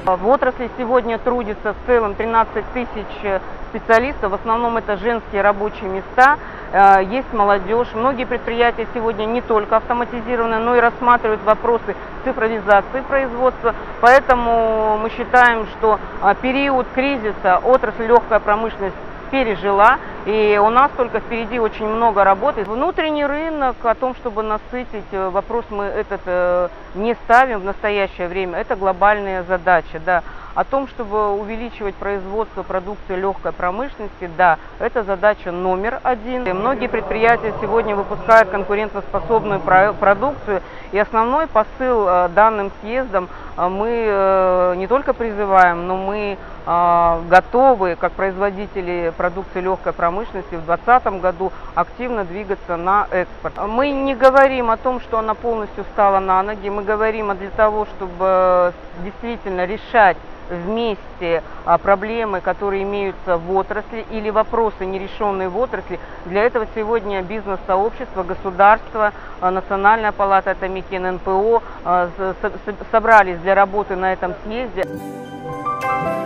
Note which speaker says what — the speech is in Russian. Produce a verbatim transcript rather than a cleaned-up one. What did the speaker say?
Speaker 1: В отрасли сегодня трудится в целом тринадцать тысяч специалистов, в основном это женские рабочие места, есть молодежь. Многие предприятия сегодня не только автоматизированы, но и рассматривают вопросы цифровизации производства. Поэтому мы считаем, что период кризиса отрасль легкая промышленность пережила, и у нас только впереди очень много работы. Внутренний рынок, о том, чтобы насытить, вопрос мы этот не ставим в настоящее время, это глобальная задача, да. О том, чтобы увеличивать производство продукции легкой промышленности, да, это задача номер один. И многие предприятия сегодня выпускают конкурентоспособную продукцию, и основной посыл данным съездом мы не только призываем, но мы готовы, как производители продукции легкой промышленности, в двадцатом году активно двигаться на экспорт. Мы не говорим о том, что она полностью встала на ноги, мы говорим для того, чтобы действительно решать вместе проблемы, которые имеются в отрасли, или вопросы, нерешенные в отрасли. Для этого сегодня бизнес-сообщество, государство, Национальная палата атомики, эн эн пэ о собрались для работы на этом съезде.